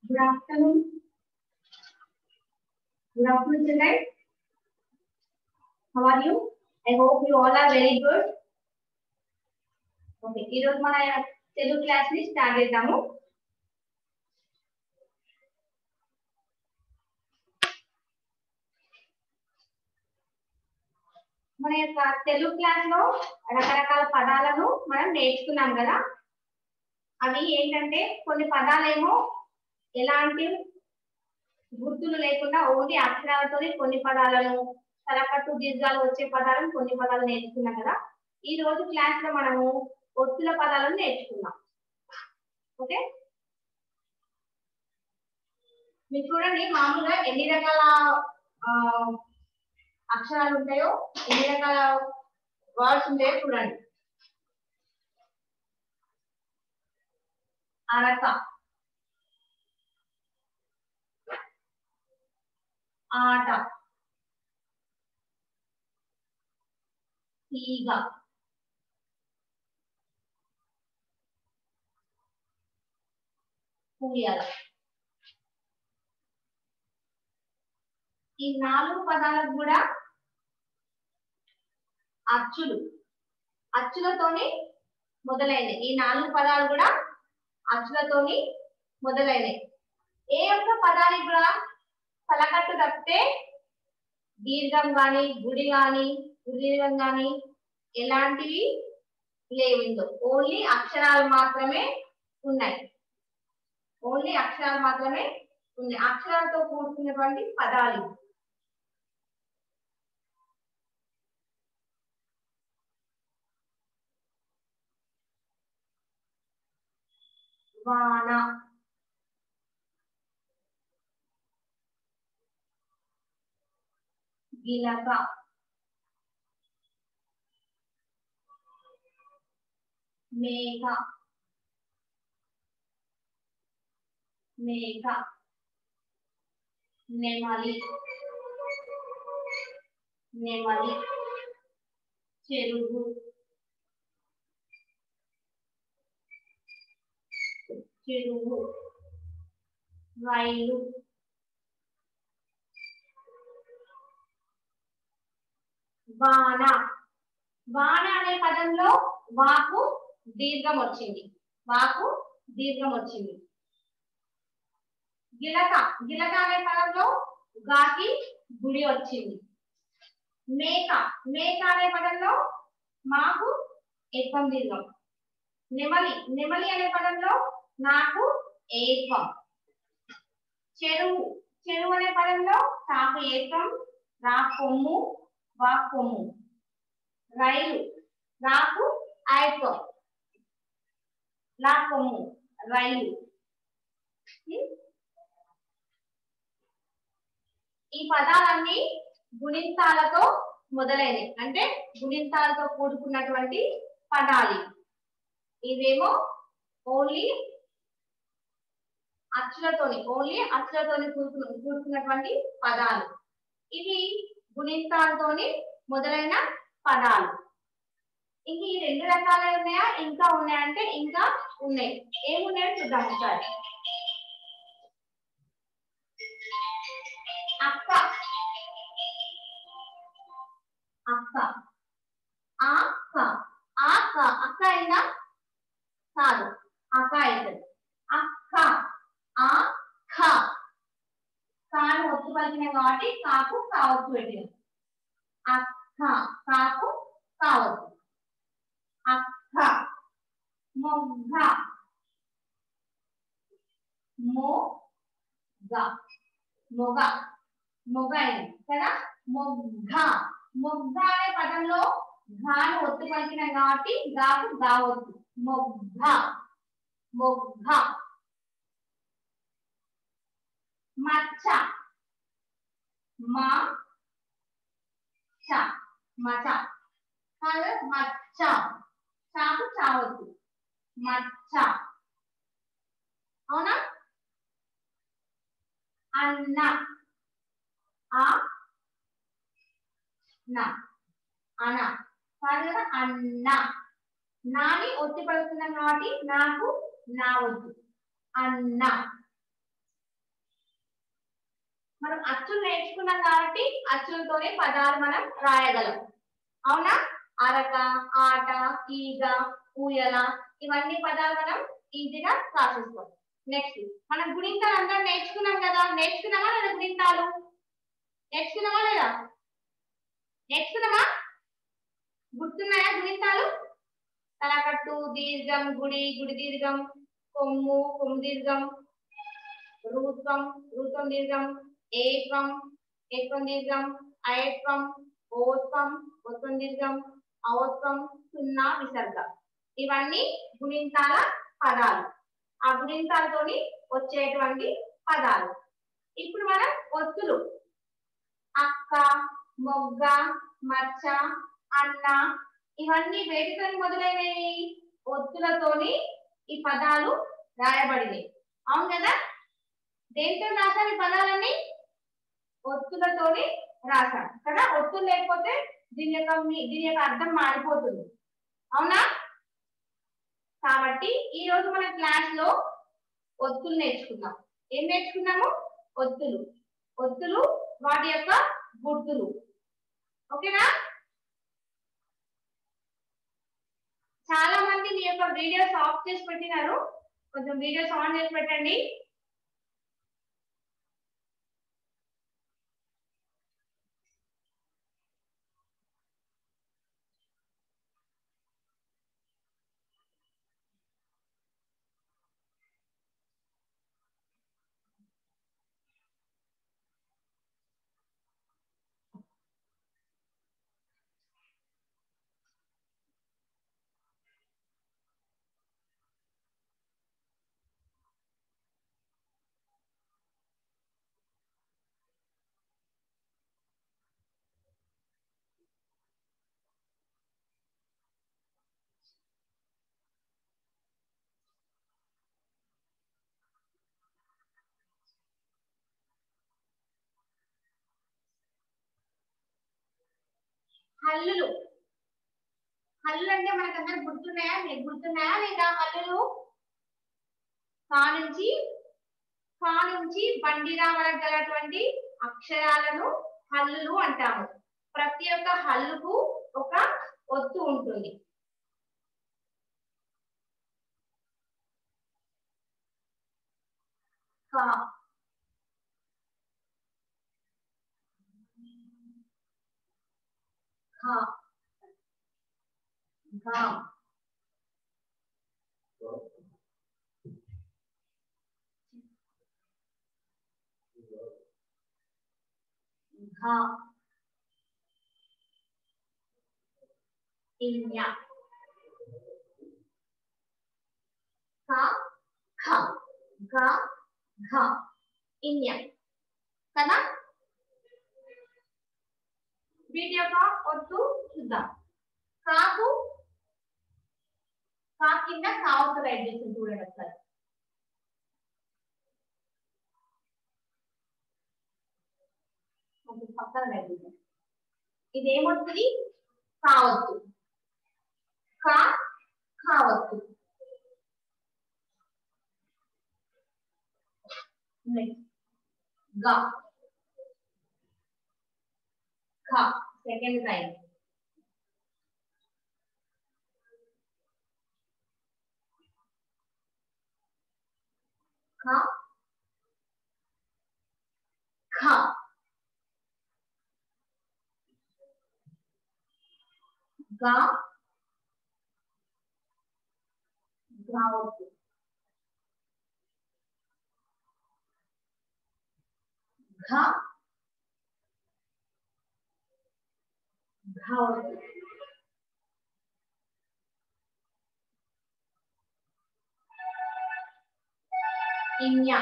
Good afternoon. Good afternoon, children. How are you? I hope you all are very good. Okay, ఈ రోజు మన Telugu class ని start చేద్దాము. మన యొక్క తెలుగు క్లాస్ లో రకరకాల పదాలను మనం నేర్చుకున్నాం కదా. అవి ఏంటంటే కొన్ని పదాలేమో ఎలాంటి గుర్తులు లేకుండా ఓన్లీ అక్షరాలతో కొన్ని పదాలను తలకట్టు దీర్ఘాలు వచ్చే పదాలను కొన్ని పదాలు నేర్చుకున్నాం కదా. ఈ రోజు క్లాస్ లో మనము ఒత్తుల పదాలను నేర్చుకున్నాం. ఓకే, మీరు చూడండి మామూలుగా ఎన్ని రకాల అక్షరాలు ఉంటాయో, ఎన్ని రకాల వర్డ్స్ ఉంటాయో చూడండి. అరక, ఆట, తీగ, పూయల. ఈ 4 పదాలకు కూడా అచ్చులతోని మొదలైనవి. ఈ 4 పదాలు కూడా అచ్చులతోని మొదలైనవి. ఏ ఒక్క పదానికి కూడా తలకట్టు తప్పితే దీర్ఘం గాని గుడి గాని ఉదీర్ఘం గాని ఎలాంటివి లేవు. ఓన్లీ అక్షరాలు మాత్రమే ఉన్నాయి. ఓన్లీ అక్షరాలు మాత్రమే ఉన్నాయి. అక్షరాలతో కూడుకున్నటువంటి పదాలు. వాన, గిలక, మేఘ, మేఘ, నెమలి, నెమలి, చెరువు, చెరువు, రైలు, వాన. వాన అనే పదంలో వాకు దీర్ఘం వచ్చింది. వాకు దీర్ఘం వచ్చింది. గిలక, గిలక అనే పదంలో గాకి గుడి వచ్చింది. మేక, మేక అనే పదంలో మాకు ఏకం దీర్ఘం. నెమలి, నెమలి అనే పదంలో నాకు ఏకం. చెరువు, చెరువు అనే పదంలో నాకు ఏకం, రా కొమ్ము, వా కొమ్ము. రైలు, నాకు ఐకం, లా కొమ్ము, రైలు. ఈ పదాలన్నీ గుణింతాలతో మొదలైనవి, అంటే గుణింతాలతో కూడుకున్నటువంటి పదాలు. ఇవేమో ఓన్లీ అచ్చులతోని కూడుకున్నటువంటి పదాలు. ఇవి గుణింతాలతోని మొదలైన పదాలు. ఇంక ఈ 2 రకాలే ఉన్నాయా, ఇంకా ఉన్నాయంటే ఇంకా ఉన్నాయి. ఏమున్నాయో చూద్దాం ఒకసారి. అక్క, అక్క, అక్క, అక్క. అక్క అయినా కాదు, అక్క అవుతుంది. అక్క, అక్క. కాను ఒత్తు పలికినాం కాబట్టి కాకు కావచ్చు పెట్టినాం. అక్క, కాకు కావచ్చు. అక్క, మొగ్గ, మొగ, మొగ, మొగ అయింది కదా. మొగ్గ, మొగ్గ అనే పదంలో ఘాను ఒత్తు పలికినాం కాబట్టి గాకు గా ఒత్తు. మొగ్గ, మొగ్గ. మచ్చ, మచ్చ, మచ్చ, మచ్చ. చాకు చావద్దు, మచ్చ. అవునా. అన్న, అన కాదు కదా. అన్న, నాని ఒత్తి పడుతున్నాం కాబట్టి నాకు నా వద్దు. అన్న. మనం అచ్చులు నేర్చుకున్నాం కాబట్టి అచ్చులతోనే పదాలు మనం రాయగలం. అవునా? అరక, ఆట, ఈగ, ఊయల ఇవన్నీ పదాలు మనం ఈజీగా రాసేస్తాం. నెక్స్ట్ మనం గుణింతాలు అందరం నేర్చుకున్నాం కదా. నేర్చుకున్నామా లేదా? గుణింతాలు నేర్చుకున్నామా లేదా? నేర్చుకున్నామా? గుర్తున్నాయా గుణింతాలు? తలకట్టు, దీర్ఘం, గుడి, గుడి దీర్ఘం, కొమ్ము, కొమ్ము దీర్ఘం, రూపం, రూపం దీర్ఘం, ఏకం, ఏకం దీర్ఘం, అయత్వం, ఓత్వం, ఓత్వం దీర్ఘం, ఔత్వం, సున్నా విసర్గ. ఇవన్నీ గుణింతాల పదాలు. ఆ గుణింతాలతోని వచ్చేటువంటి పదాలు. ఇప్పుడు మనం ఒత్తులు అక్క, మొగ్గ, మచ్చ, అన్న ఇవన్నీ వేటితో మొదలైనవి? ఒత్తులతోని ఈ పదాలు రాయబడినవి. అవును కదా? దేంతో రాసాను ఈ పదాలన్నీ? ఒత్తులతోని రాసాను కదా. ఒత్తులు లేకపోతే దీని యొక్క అర్థం మారిపోతుంది. అవునా? కాబట్టి ఈ రోజు మన క్లాస్ లో ఒత్తులు నేర్చుకున్నాం. ఏం నేర్చుకున్నాము? ఒత్తులు. ఒత్తులు వాటి యొక్క గుర్తులు. ఓకేనా? చాలా మంది మీ యొక్క వీడియోస్ ఆఫ్ చేసి పెట్టినారు. కొంచెం వీడియోస్ ఆన్ చేసి పెట్టండి. హల్లులు. హల్లులు అంటే మనకందరికి గుర్తున్నాయా? మీకు గుర్తున్నాయా లేదా? హల్లులు కా నుంచి బండిరా వరకు గలటువంటి అక్షరాలను హల్లులు అంటాము. ప్రతి ఒక్క హల్లుకు ఒక ఒత్తు ఉంటుంది. కా, ఖ, ఘ, ఘ, ఇన్య, క, ఖ, గ, ఘ, ఇన్య కదా. వీటి యొక్క ఒత్తు చూద్దాం. కాకు, కా కింద కావుకు రైట్ చేసి చూడండి ఒకసారి. పక్కన రైట్ చేద్దాం. ఇదేమొస్తుంది? కావత్తు. కా, కావత్తు. గ, ఖ సెకండ్ టైం. ఖ, ఖ, గ, గావత్తు. ఘ, ఘావత్తు. ఇన్య,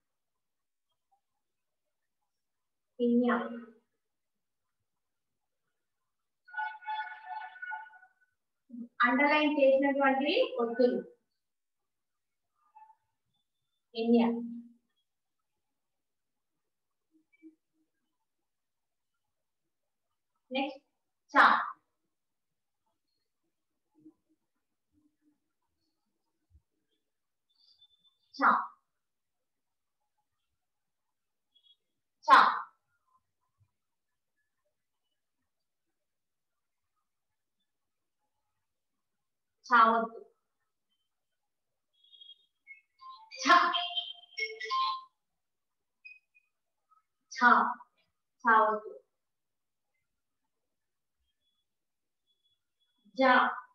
ఇన్య. అండర్లైన్ చేసినటువంటి ఒత్తులు. ఇన్య. నెక్స్ట్ చ, చ, చ, చావద్దు ఛ ఛ చావద్దు జ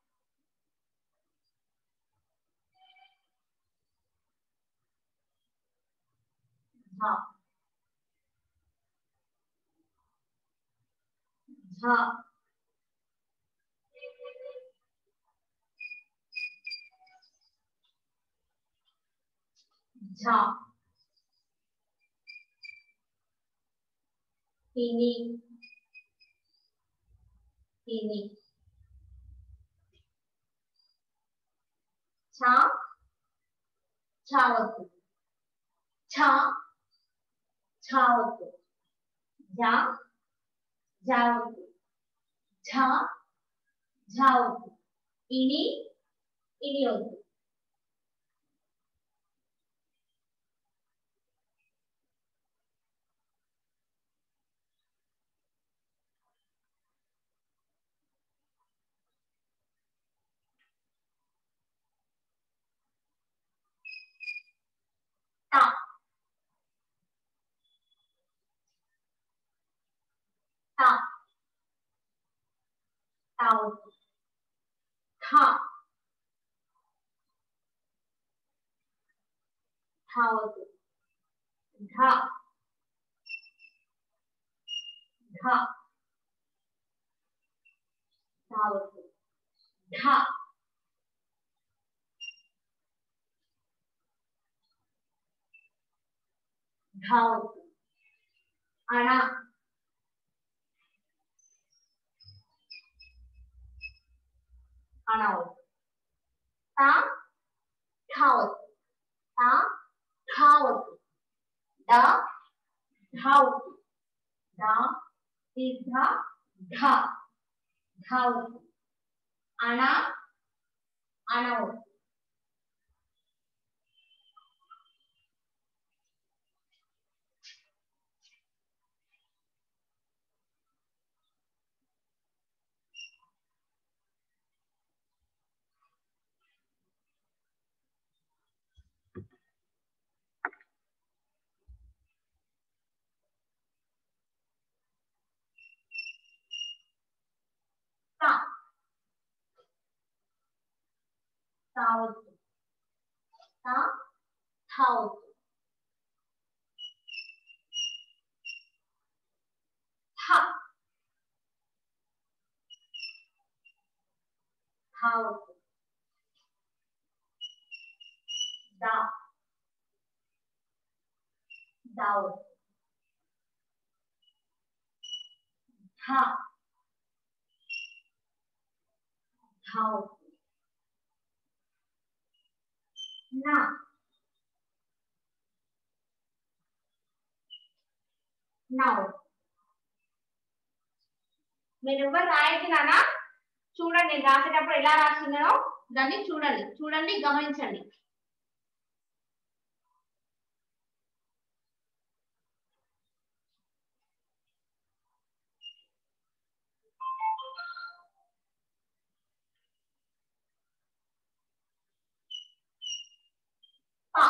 झ झ झ ini ini छ छावतु छ छावतु झ जावतु झ झावतु ini ini వద్దు ता ता तावतु था थावतु धा धा धावतु धा धावतु अणा अणावतु ता धावतु ता धावतु दा धावतु दा दीर्घ धा धावतु अणा अणावतु ता तावतु ता थावतु था थावतु दा दावतु धा धावतु ना नावतु మీరు ఎవరు రాయొద్దు నాన్న చూడండి నేను రాసేటప్పుడు ఎలా రాస్తున్నానో దాన్ని చూడండి గమనించండి పా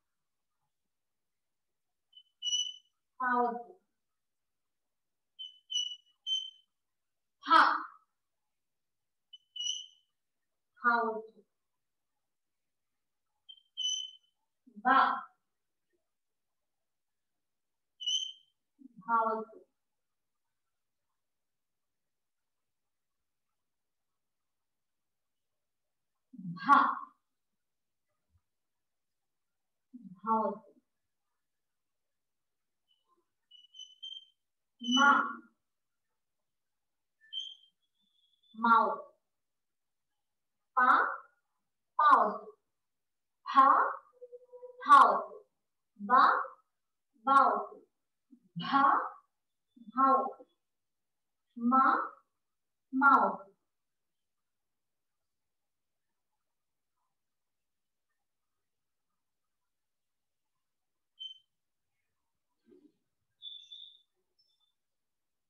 పావద్దు హ పావద్దు బా భావద్దు భ భావద్దు మా మావద్దు పా పావద్దు భ భావద్దు బా భావద్దు భ భావద్దు మా మావద్దు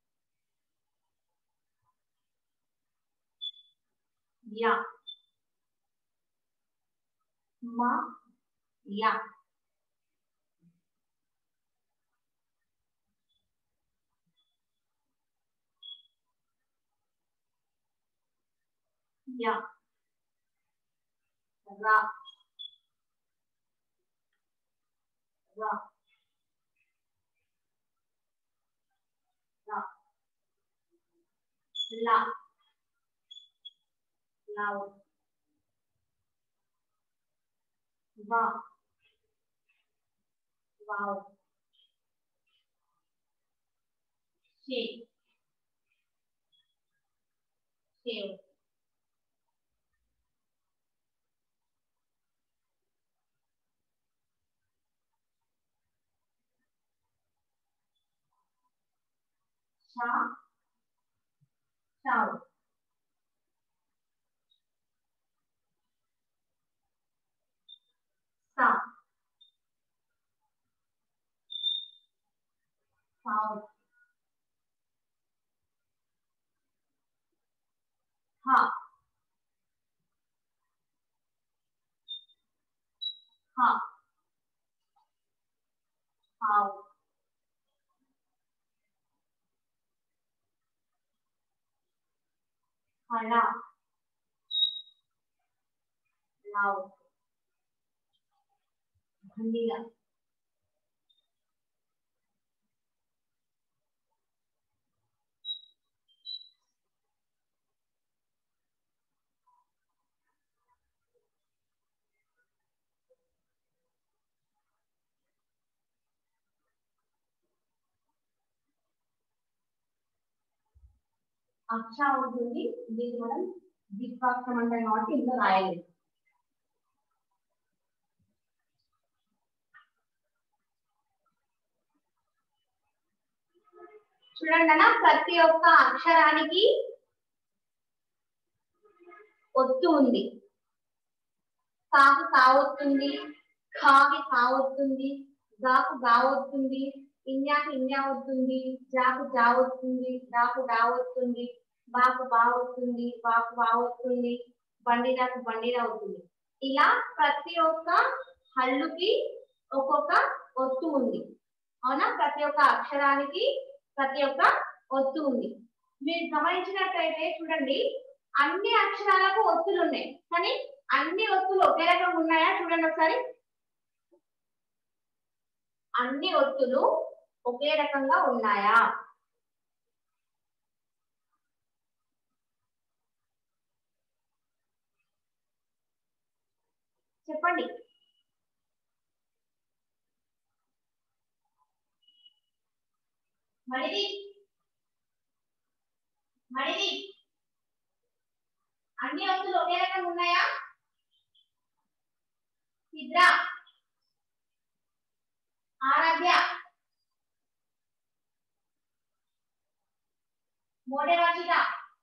యా మ య య ర ర ర ల లవ్ వ వావ్ షే షేవ్ షా షావ్ సా సావ్ హా హా హావ్ హళ లవ్ భండిగా అక్ష అవుతుంది దీన్ని మనం ద్విత్వాక్షరం అంటాం కాబట్టి ఇందులో రాయలేదు చూడండి అన్న ప్రతి ఒక్క అక్షరానికి ఒత్తు ఉంది కాకు కావొస్తుంది ఖాకి కావొస్తుంది గాకు గావొస్తుంది ఇంజాకు ఇంజా అవుతుంది జాకు జా వస్తుంది డాకు డా వస్తుంది బాకు బా వస్తుంది బాకు బా వస్తుంది బండిరాకు బండిరా అవుతుంది ఇలా ప్రతి ఒక్క హల్లుకి ఒక్కొక్క ఒత్తు ఉంది అవునా ప్రతి ఒక్క అక్షరానికి ప్రతి ఒక్క ఒత్తు ఉంది మీరు గమనించినట్లయితే చూడండి అన్ని అక్షరాలకు ఒత్తులు ఉన్నాయి కానీ అన్ని ఒత్తులు ఒకే రకంగా ఉన్నాయా చూడండి ఒకసారి అన్ని ఒత్తులు ఒకే రకంగా ఉన్నాయా చెప్పండి మరిది మరిది అన్ని ఒత్తులు ఒకే రకంగా ఉన్నాయా సిద్ర ఆరాధ్య మోడే వాచిత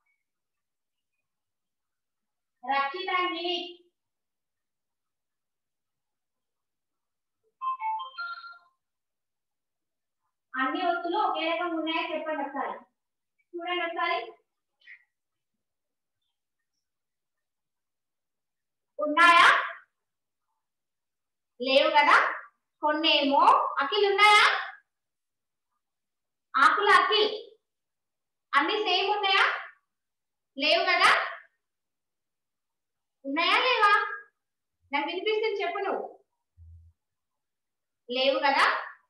రక్షిత మిలి అన్ని ఒత్తులు ఒకే రకంగా ఉన్నాయా చెప్పండి ఒకసారి చూడండి ఒకసారి ఉన్నాయా లేవు కదా కొన్నేమో అఖిల్ ఉన్నాయా ఆకుల అఖిల్ అన్ని సేమ్ ఉన్నాయా లేవు కదా ఉన్నాయా లేవా నాకు వినిపిస్తుంది చెప్పు నువ్వు లేవు కదా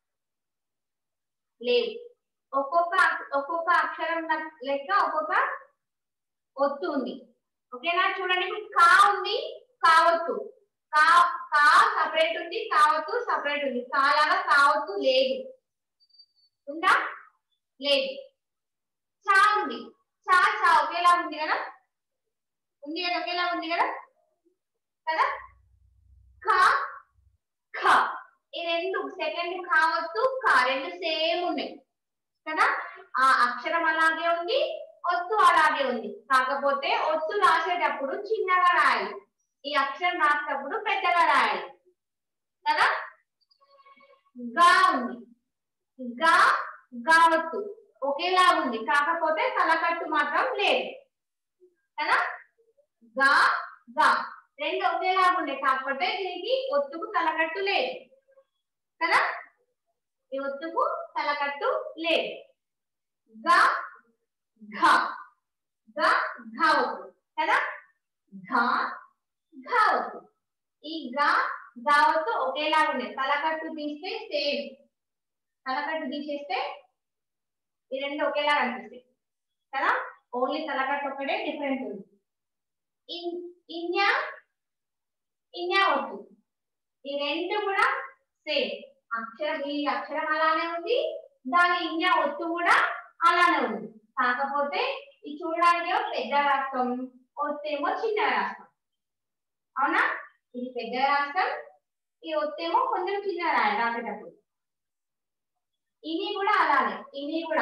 లేవు ఒక్కొక్క అక్షరం లెక్క ఒక్కొక్క ఒత్తు ఉంది ఓకేనా చూడండి ఇప్పుడు కా ఉంది కావత్తు కా కా సపరేట్ ఉంది కావత్తు సపరేట్ ఉంది కాలాగా కావత్తు లేదు ఉందా లేదు చా ఉంది చా చా ఒకేలా ఉంది కదా ఒకేలా ఉంది కదా కదా ఖా ఖ ఈ రెండు సెకండ్ కావత్తు కా రెండు సేమ్ ఉన్నాయి కదా ఆ అక్షరం అలాగే ఉంది ఒత్తు అలాగే ఉంది కాకపోతే ఒత్తు రాసేటప్పుడు చిన్నగా రాయాలి ఈ అక్షరం రాసేటప్పుడు పెద్దగా రాయాలి కదా గా ఉంది గా గావత్తు ఒకేలా ఉంది కాకపోతే తలకట్టు మాత్రం లేదు కదా గా గా రెండు ఒకేలాగా ఉండే, కాకపోతే దీనికి ఒత్తుకు తలకట్టు లేదు కదా, ఈ ఒత్తుకు తలకట్టు లేదు. గ ఘ గ ఘ ఒత్తు కదా, ఘ ఘ ఒత్తు. ఈ గ ఘ ఒత్తు ఒకేలాగా ఉండే, తలకట్టు తీస్తే సేమ్, తలకట్టు తీసేస్తే ఈ రెండు ఒకేలాగా అనిపిస్తాయి కదా, ఓన్లీ తలకట్టు ఒక్కటే డిఫరెంట్ ఉంది. ఇన్య ఇన్య ఒత్తు, ఈ రెండు కూడా సేమ్, అక్షరం ఈ అక్షరం అలానే ఉంది, దాని ఇన్య ఒత్తు కూడా అలానే ఉంది. కాకపోతే ఇది చూడడానికి పెద్ద రాష్ట్రం, ఒత్తేమో చిన్న రాష్ట్రం. అవునా, ఇది పెద్ద రాష్ట్రం, ఈ ఒత్తేమో కొంచెం చిన్న రాసేటప్పుడు. ఇవి కూడా అలానే, ఇవి కూడా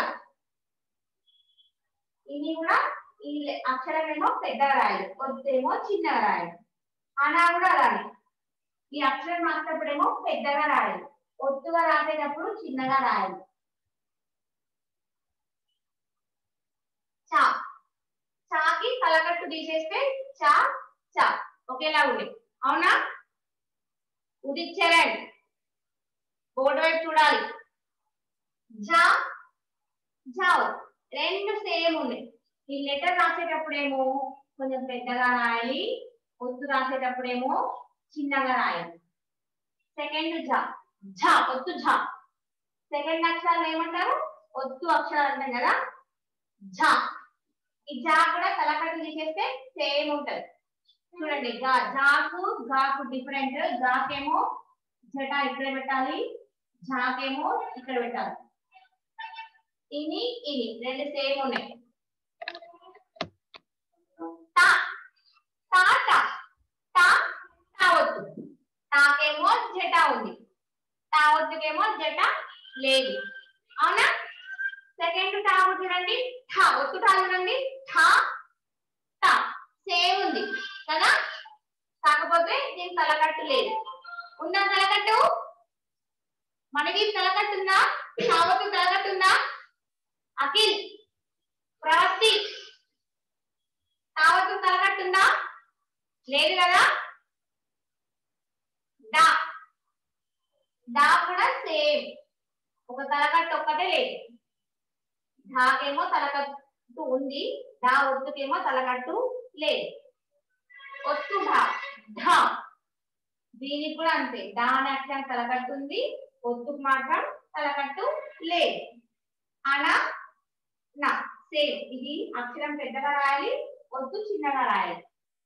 ఈ అక్షరం ఏమో పెద్దగా రాయాలి, ఒత్తేమో చిన్నగా రాయాలి. అనా కూడా అలానే, ఈ అక్షరం రాసేటప్పుడేమో పెద్దగా రాయాలి, ఒత్తుగా రాసేటప్పుడు చిన్నగా రాయాలి. చా, చాకి తలకట్టు తీసేస్తే చా చా ఒకేలా ఉంది. అవునా, ఉదిచ్చరణ్ బోర్డు వైపు చూడాలి. జా జావ్ రెండు సేమ్ ఉన్నాయి. ఈ లెటర్ రాసేటప్పుడేమో కొంచెం పెద్దగా రాయాలి, ఒత్తు రాసేటప్పుడేమో చిన్నగా రాయాలి. సెకండ్ జా, ఝా ఒత్తు ఝా, సెకండ్ అక్షరాలు ఏమంటారు, ఒత్తు అక్షరాలు అంటాం కదా, ఝా. ఈ జా కూడా తలకట్టు తీసేస్తే సేమ్ ఉంటది. చూడండి, గా జాకు గాకు డిఫరెంట్, గాకేమో జటా ఇక్కడ పెట్టాలి, ఝాకేమో ఇక్కడ పెట్టాలి. ఇని ఇని రెండు సేమ్ ఉన్నాయి. టా టా టా టా టా ఒత్తు, టాకేమో జటా ఉంది, టా ఒత్తుకేమో జటా లేదు. అవునా, సెకండ్ టా చూడండి, ఠా ఒత్తు టా చూడండి, ఠా టా సేమ్ ఉంది కదా, కాకపోతే దీనికి తలకట్టు లేదు. ఉందా తలకట్టు, మనకి తలకట్టు ఉందా, ఠావకు తలకట్టు ఉందా, అఖిల్ ప్రవస్తి ఠావకు తలకట్టు ఉందా, లేదు కదా. డా డా కూడా సేమ్, ఒక తలకట్టు ఒక్కటే లేదు. ఢాకేమో తలకట్టు ఉంది, డా ఒత్తుకేమో తలకట్టు లేదు. ఒత్తు ఢా ఢా, దీనికి కూడా అంతే, డా అనే అక్షరం తలకట్టు ఉంది, ఒత్తుకు మాత్రం తలకట్టు లేదు. అనా నా సేమ్, ఇది అక్షరం పెద్దగా రాయాలి, ఒత్తు చిన్నగా రాయాలి.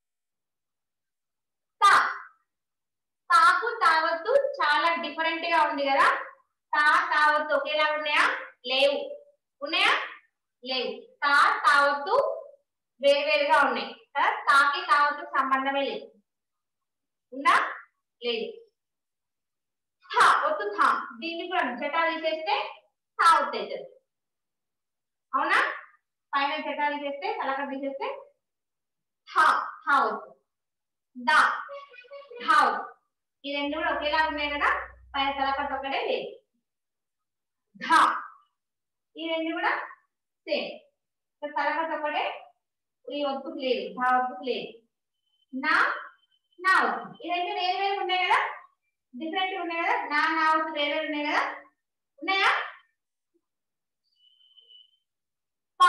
తా తాకు తావత్తు చాలా డిఫరెంట్ గా ఉంది కదా, తా తావత్తు ఒకేలా ఉన్నాయా, లేవు. ఉన్నాయా, లేవు. తా తావత్తు వేరువేరుగా ఉన్నాయి కదా, తాకి తావత్తు సంబంధమే లేదు. ఉందా, లేదు. థా ఒత్తు థా, దీన్ని కూడా జటా తీసేస్తే థా ఒత్తు అవుతుంది. అవునా, పైన జటా తీసేస్తే తలకట్టు తీసేస్తే థా థా ఒత్తు. దా ధా ఒత్తు, ఈ రెండు కూడా ఒకేలా ఉన్నాయి కదా, పైన తలకట్టు ఒక్కటే లేదు. ధా, ఈ రెండు కూడా సేమ్, తలకట్టు ఒక్కటే, ఈ ఒత్తుకు లేదు, ధా ఒత్తుకు లేదు. నా నా ఒత్తు, ఈ రెండు వేరు వేరు ఉన్నాయి కదా, డిఫరెంట్ ఉన్నాయి కదా, నా నా ఒత్తు వేరు వేరు ఉన్నాయి కదా, ఉన్నాయా. పా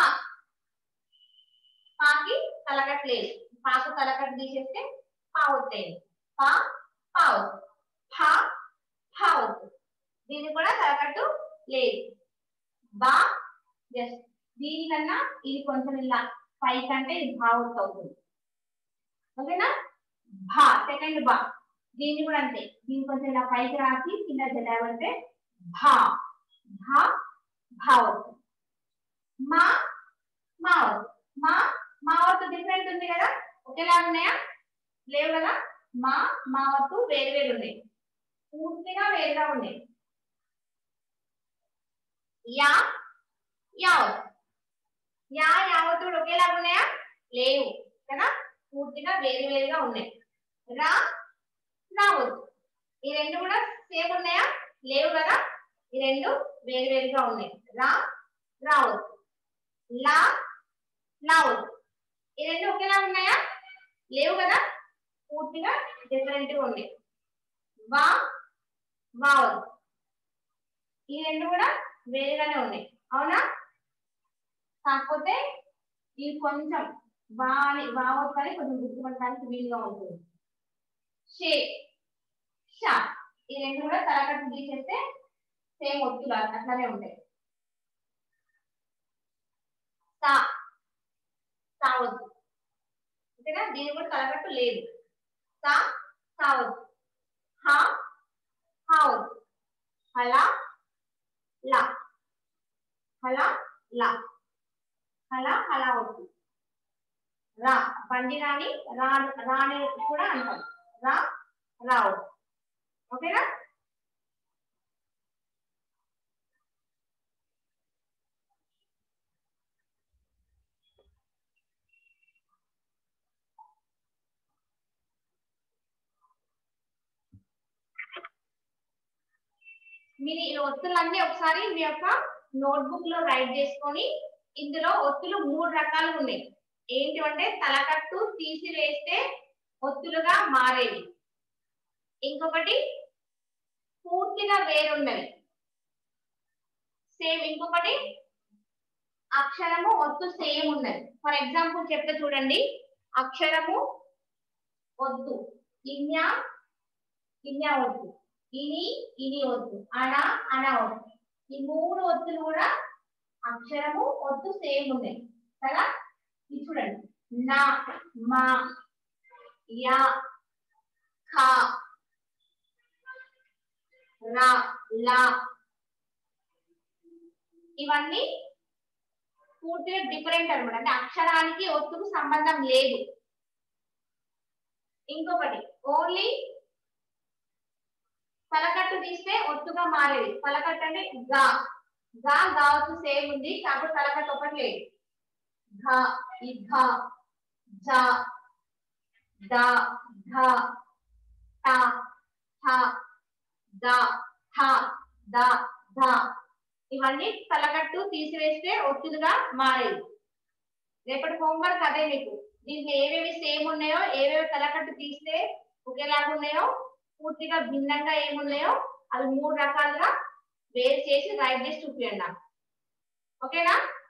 పాకి తలకట్టు లేదు, పాకు తలకట్టు తీసేస్తే పా ఒత్తు అయింది. పా పా ఒత్తు. ఫా ఫా ఒత్తు, దీనికి కూడా తలకట్టు లేదు. బా జస్ట్ దీనికన్నా ఇది కొంచెం ఇలా పై కంటే ఇది భా ఒత్తు అవుతుంది. ఓకేనా, భా సెకండ్ బా, దీన్ని కూడా అంతే, దీన్ని కొంచెం ఇలా పైకి రాసి కింద జటాబడితే భా భా భా ఒత్తు. మా మా ఒత్తు, మా మా ఒత్తు డిఫరెంట్ ఉంది కదా, ఒకేలా ఉన్నాయా, లేవు కదా. మా మా ఒత్తు వేరు వేరు ఉన్నాయి, పూర్తిగా వేరుగా ఉన్నాయి. యా యా ఒత్తు, యా యా ఒత్తులు ఒకేలా ఉన్నాయా, లేవు కదా, పూర్తిగా వేరు వేరుగా ఉన్నాయి. రా రా ఒత్తు, ఈ రెండు కూడా సేమ్ ఉన్నాయా, లేవు కదా, ఈ రెండు వేరు వేరుగా ఉన్నాయి. రా రా ఒత్తు. లా లా ఒత్తు, ఈ రెండు ఒకేలా ఉన్నాయా, లేవు కదా, పూర్తిగా డిఫరెంట్ గా ఉంది. వా వావ్ ఈ రెండు కూడా వేరేగానే ఉన్నాయి అవునా. కాకపోతే ఇది కొంచెం వావత్ కానీ కొంచెం గుర్తుపట్టడానికి వీలుగా ఉంటుంది. షే షా ఈ రెండు కూడా తలకట్టు తీసేస్తే సేమ్ ఒత్తులు అట్లానే ఉంటాయి. సా సావద్దు ఓకేనా, దీని కూడా తలకట్టు లేదు. సా సావద్దు. హా హావద్దు. హలా లా హలా లా హలా హలా వద్దు. రా బండి రాని రాని కూడా అంటాం. రా రావు ఓకేనా. మీరు ఈ ఒత్తులన్నీ ఒకసారి మీ యొక్క నోట్బుక్ లో రైట్ చేసుకొని, ఇందులో ఒత్తులు 3 రకాలు ఉన్నాయి. ఏంటివంటే తలకట్టు తీసివేస్తే ఒత్తులుగా మారేవి, ఇంకొకటి పూర్తిగా వేరున్నవి, సేమ్ ఇంకొకటి అక్షరము ఒత్తు సేమ్ ఉన్నది. ఫర్ ఎగ్జాంపుల్ చెప్తే చూడండి, అక్షరము ఒత్తు ఇన్యా ఇన్యా ఒత్తు, ఇని ఇని ఒత్తు, అణ అణ ఒత్తు. ఈ 3 ఒత్తులు కూడా అక్షరము ఒత్తు సేమ్ ఉన్నాయి కదా. ఇది చూడండి, నా మా యా ఖా రా లా ఇవన్నీ పూర్తిగా డిఫరెంట్ అనమాట. అంటే అక్షరానికి ఒత్తుకు సంబంధం లేదు. ఇంకొకటి ఓన్లీ పలకట్టు తీస్తే ఒత్తుగా మారేది. పలకట్టు అంటే గా గా గావత్తు సేమ్ ఉంది కాబట్టి పలకట్టు ఒకటి లేదు. ఘ ఈ ఘ జ ద ధ ట థ ద థ ద ధ ఇవన్నీ తలకట్టు తీసివేస్తే ఒత్తులుగా మారేది. రేపటి హోంవర్క్ అదే మీకు. దీంట్లో ఏవేవి సేమ్ ఉన్నాయో, ఏవేవి తలకట్టు తీస్తే ఒకేలాగా ఉన్నాయో, పూర్తిగా భిన్నంగా ఏమున్నాయో అవి 3 రకాలుగా వేరు చేసి రైట్ చేసి చూపించండి. ఓకేనా.